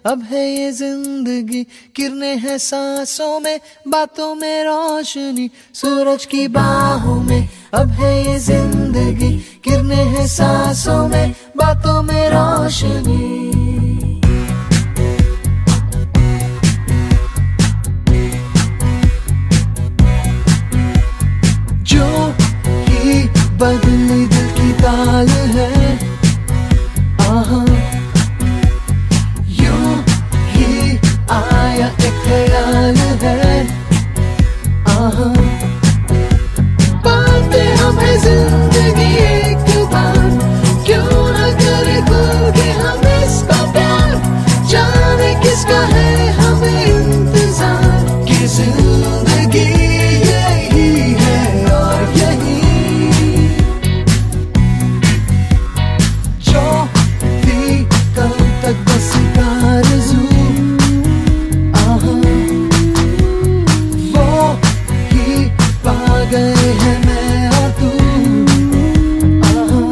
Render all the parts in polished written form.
अब है ये जिंदगी, किरणें हैं सांसों में, बातों में रोशनी, सूरज की बाहों में। अब है ये जिंदगी, किरणें हैं सांसों में, बातों में रोशनी। जो ही बदली दिल की ताल है, आहा यूं ही आया एक ख्याल है, आहा पाते हमें जिंदगी एक बार, क्यों न करे खुल के हम इसका प्यार, जाने किसका है हमें इंतजार, कि जिंदगी यही है और यही जो थी कल तक बस एक आरज़ू, आहा वो ही पा गए हैं मैं और तू, आहा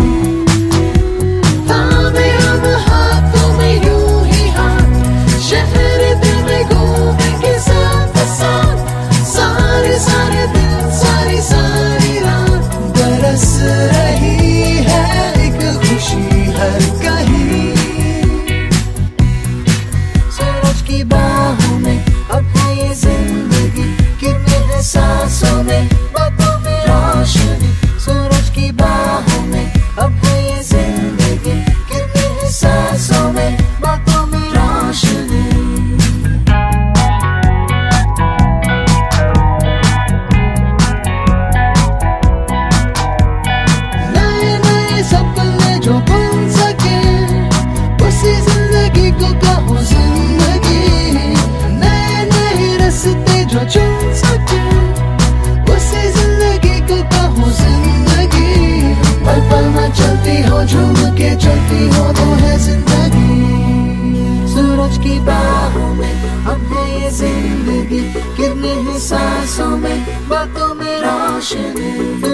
थामे हम हाथों में यूं ही हाथ, शहर दिल में घूमेंगे साथ साथ, सारे सारे दिन सारी सारी रात, बरस रही है एक खुशी हर कहीं, सूरज की बाहों में। अब है ये जिंदगी, किरणें हैं सांसों में, बातों में रोशनी, सूरज की बाहों में। अब है ये जिंदगी, किरणें हैं सांसों में, बातों में रोशनी। नए नए सपने जो बन सके, उसी जिंदगी को कहो जिंदगी, नए नए रास्ते जो चुन सके, उसी जिंदगी को कहो जिंदगी, पल पल में चलती हो झूम के चलती हो तो है जिंदगी, सूरज की बाहों में। अब है ये जिंदगी, किरणें हैं सांसों में, बातों में रोशनी।